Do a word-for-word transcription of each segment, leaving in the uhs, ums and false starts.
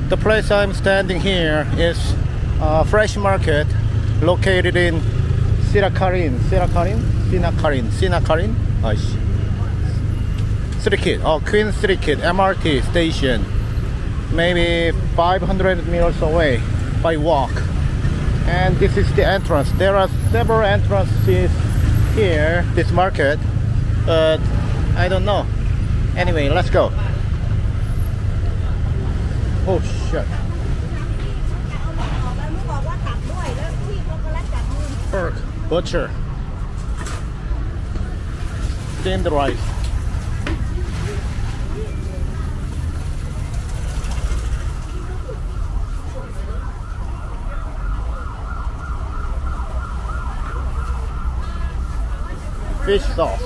The place I'm standing here is a fresh market located in Sinakarin. Sinakarin? Sinakarin. Sinakarin? 아이씨. Sirikit. Oh, Queen Sirikit M R T station. Maybe five hundred meters away by walk. And this is the entrance. There are several entrances here, this market. But I don't know. Anyway, let's go. Oh shit. Pork, butcher, steamed rice. Fish sauce.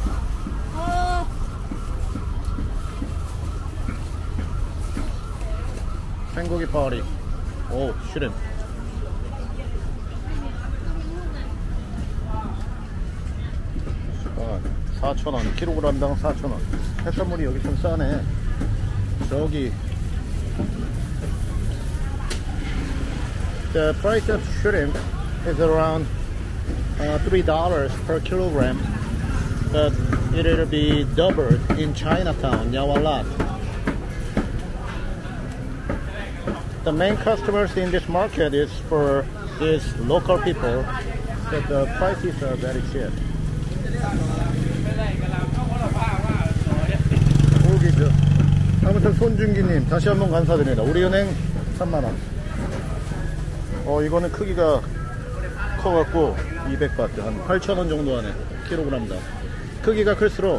생고기 파리. 오, shrimp. 사천 원, 킬로그램당 사천 원. 해산물이 여기 좀 싸네. 저기 The price of shrimp is around uh, three dollars per kilogram, but it'll be doubled in Chinatown, Yawalat. The main customers in this market is for these local people, but the prices are very cheap. 오기죠. 아무튼 손준기님 다시 한번 감사드립니다. 우리은행 삼만 원. 어 이거는 크기가 커갖고 이백 바트 한 팔천 원 정도 하네. 킬로그램당. 크기가 클수록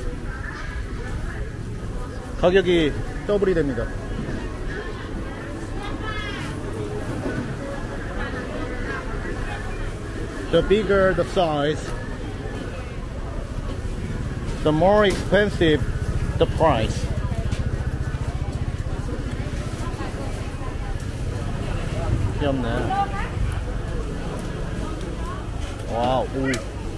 가격이 더블이 됩니다. The bigger the size, the more expensive the price. 귀엽네. 와우. 오.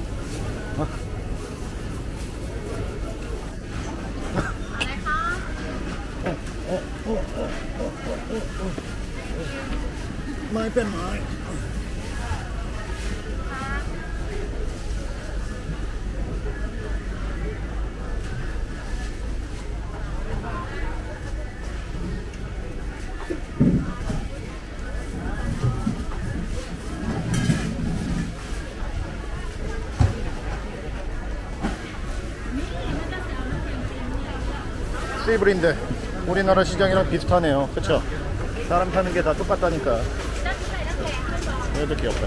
ไม่เป็นไร 시브린데 우리나라 시장이랑 비슷하네요. 그쵸? 사람 사는 게 다 똑같다니까. 얘도 귀엽다.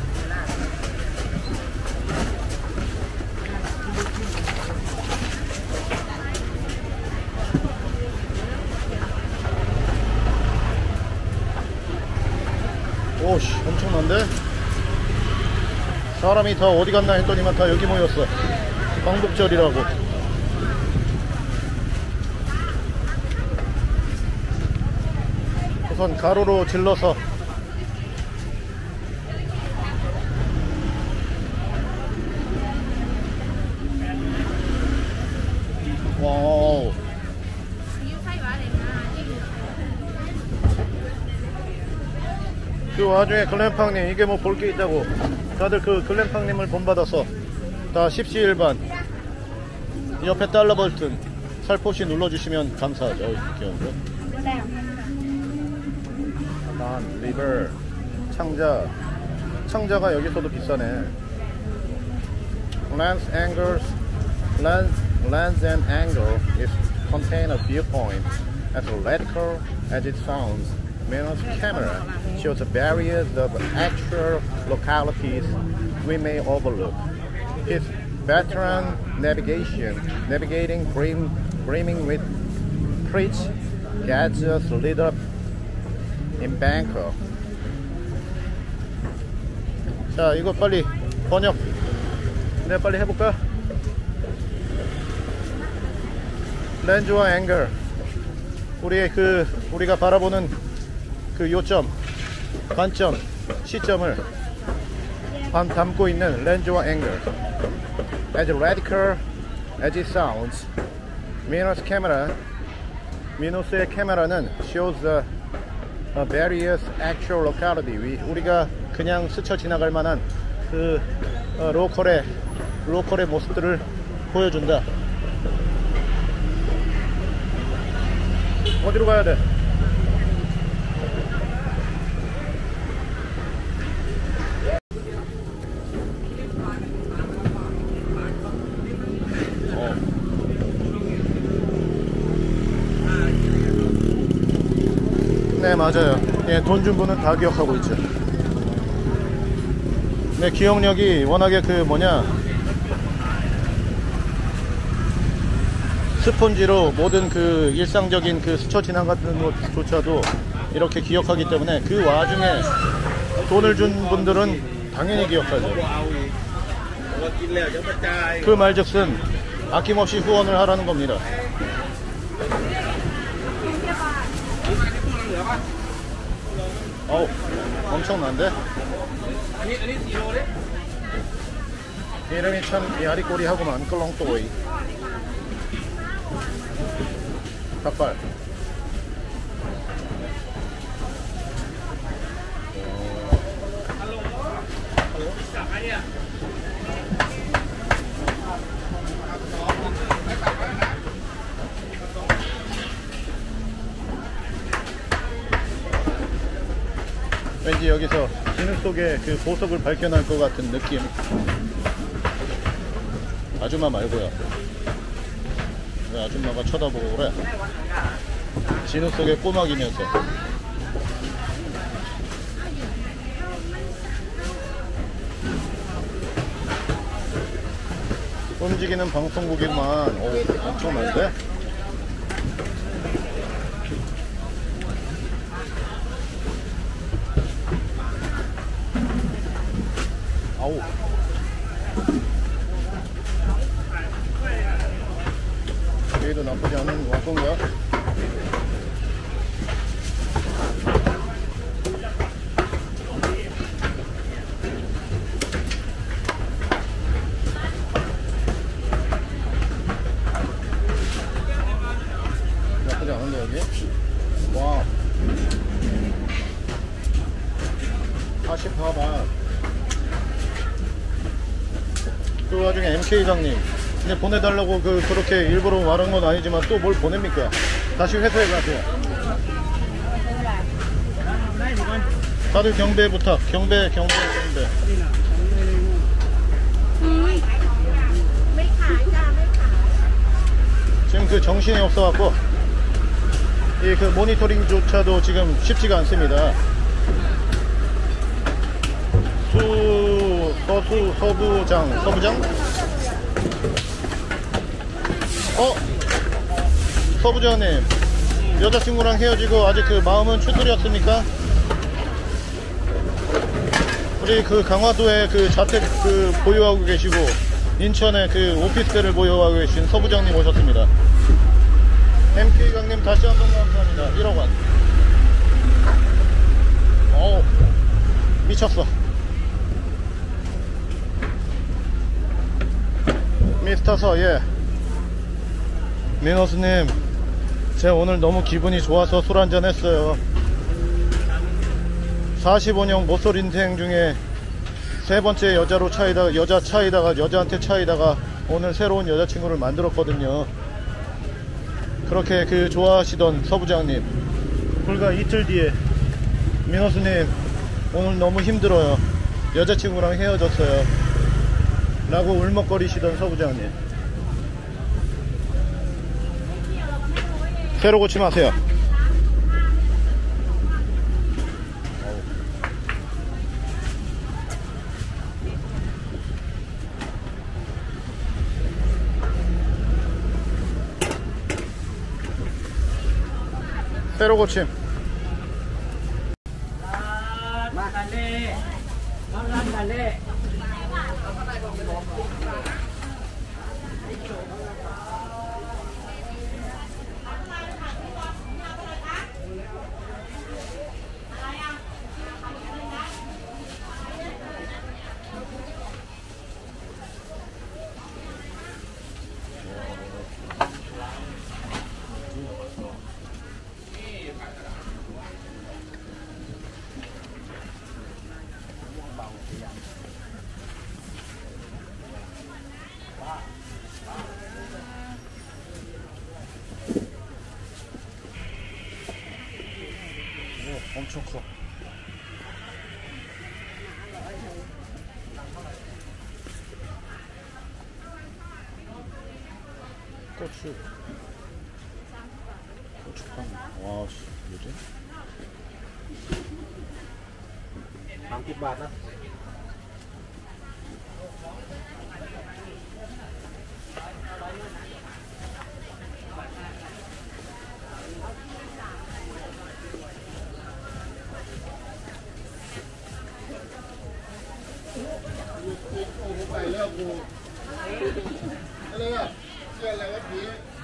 오씨 엄청난데? 사람이 다 어디 갔나 했더니만 다 여기 모였어. 광복절이라고. 우선 가로로 질러서 와우. 그 와중에 글램팡님 이게 뭐 볼 게 있다고 다들 그 글램팡님을 본받아서 다 십시일반 옆에 달러 버튼 살포시 눌러주시면 감사하죠. 귀여운데. 난 리버 창자 창자가 여기서도 비싸네. Lens angles lens lens and angle is contain a viewpoint as radical as it sounds. Minus camera shows various of actual localities we may overlook. His veteran navigation navigating brim, brimming with preach gets us lit up in Bangkok. 자, 이거 빨리 번역 내가 빨리 해볼까? 렌즈와 앵글 우리의 그 우리가 바라보는 그 요점, 관점, 시점을 반 담고 있는 렌즈와 앵글. As radical as it sounds, Minus camera, 미노스의 카메라는 shows the uh, various actual locality. 위, 우리가 그냥 스쳐 지나갈 만한 그 어, 로컬의 로컬의 모습들을 보여준다. 어디로 가야 돼? 어. 네, 맞아요. 예, 돈 준 분은 다 기억하고 있죠. 네, 기억력이 워낙에 그 뭐냐 스폰지로 모든 그 일상적인 그 스쳐 지나가는 것조차도 이렇게 기억하기 때문에 그 와중에 돈을 준 분들은 당연히 기억하죠. 그 말즉슨 아낌없이 후원을 하라는 겁니다. 어우, 엄청난데? 이름이 참 야리꼬리하고만. 끌렁또이 닭발. 왠지 여기서 진흙 속에 그 보석을 발견할 것 같은 느낌. 아줌마 말고요. 왜 아줌마가 쳐다보고 그래? 진흙 속에 꼬막이면서. 움직이는 방송국이만. 오, 엄청난데? 아우. 여기도 나쁘지 않은 왕건가? 나쁘지 않은데 여기? 와, 사십사 번. 그 와중에 엠케이장님 근데 보내달라고 그 그렇게 일부러 말한 건 아니지만 또 뭘 보냅니까? 다시 회사에 가세요. 다들 경배 부탁. 경배 경배 경배. 지금 그 정신이 없어갖고 이 그 모니터링조차도 지금 쉽지가 않습니다. 수 서수 서부장 서부장? 어? 서부장님, 여자친구랑 헤어지고 아직 그 마음은 추스렸습니까? 우리 그 강화도에 그 자택 그 보유하고 계시고 인천에 그 오피스텔을 보유하고 계신 서부장님 오셨습니다. 엠케이강님 다시 한번 감사합니다. 일억 원. 어우, 미쳤어. 미스터서, 예. 미너스님, 제가 오늘 너무 기분이 좋아서 술 한잔 했어요. 사십오 년 모쏠 인생 중에 세 번째 여자로 차이다가, 여자 차이다가, 여자한테 차이다가 오늘 새로운 여자친구를 만들었거든요. 그렇게 그 좋아하시던 서부장님, 불과 이틀 뒤에 미너스님, 오늘 너무 힘들어요. 여자친구랑 헤어졌어요. 라고 울먹거리시던 서부장님, 새로 고치 마세요. 새로 고침. 엄청 커. 고추. 고춧가루. 와, 씨, 뭐지? 삼십บาท นะไปแล้วกูอะไรอ่ะเชื่ออะไรวะผี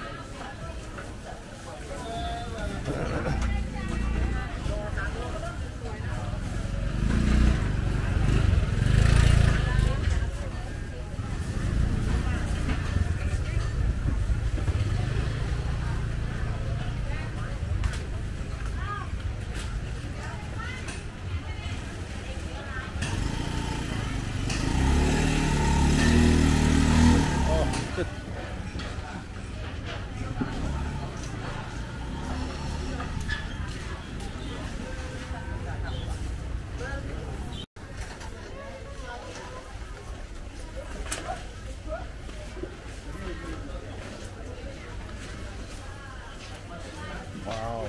와우.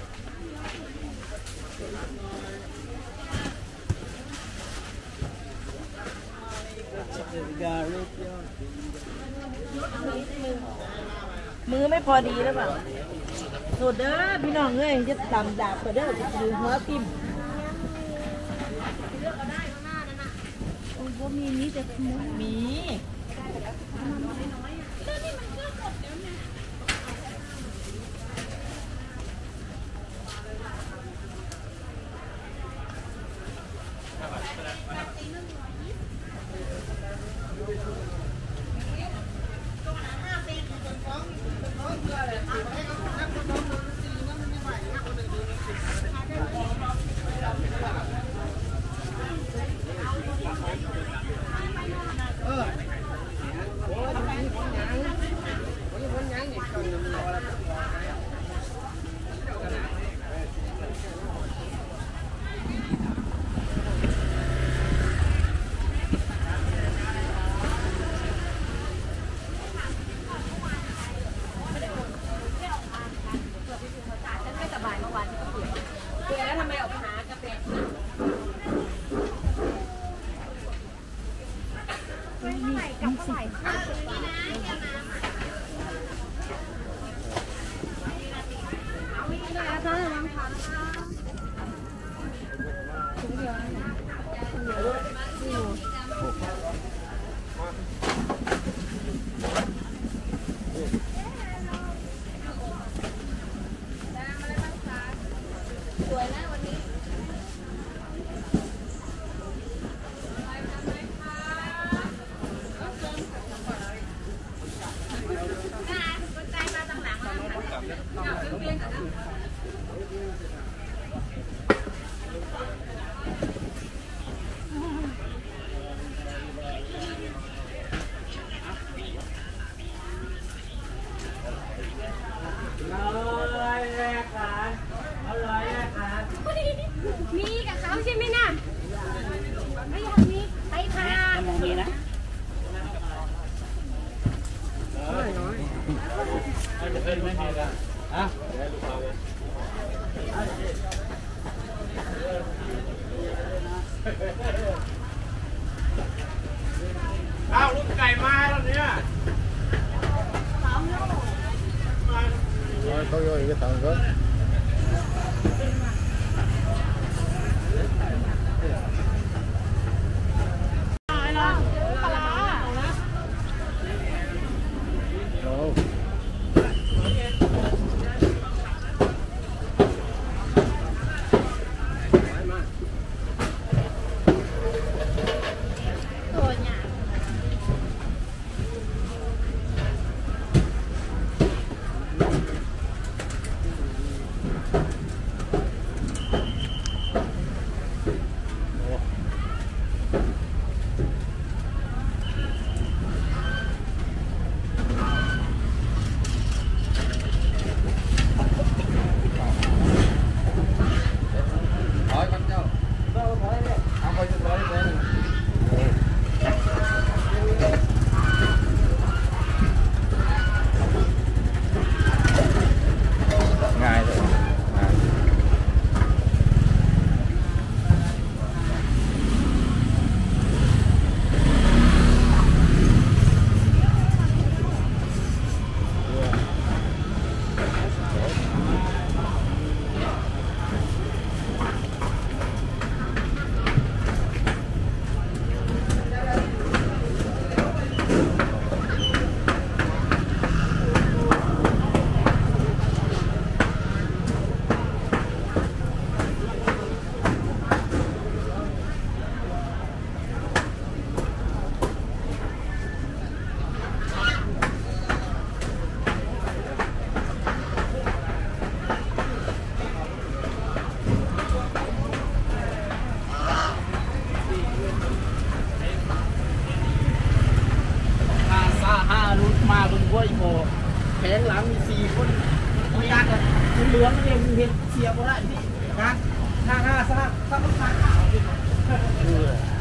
มือไม่พอดีหรือเปล่าสุดเด้อพี่น้องเอ้ยจะตำดาบก็เด้อจะถือหัวปิ่มบ่มีนี้แต่มีมีกับเขาใช่ไหมน่ะไม่อยากมีไปค่ะมีนะอ้าวลูกไก่มาแล้วเนี่ย 아, 저기요, 이게 다른 거? 어우. พวกอีโมแผงหลังมีสี่คนมีการกับคุณเหลืองเนี่ยมึงเห็นเสียบ่ได้นี่นะห้าห้าซ่าซ่าต้องการ